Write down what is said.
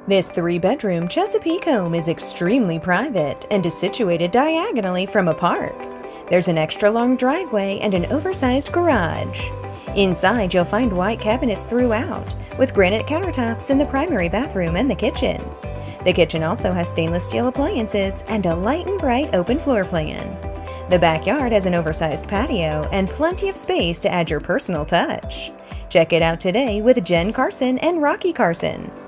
This three-bedroom Chesapeake home is extremely private and is situated diagonally from a park. There's an extra-long driveway and an oversized garage. Inside, you'll find white cabinets throughout, with granite countertops in the primary bathroom and the kitchen. The kitchen also has stainless steel appliances and a light and bright open floor plan. The backyard has an oversized patio and plenty of space to add your personal touch. Check it out today with Jen Carson and Rocky Carson.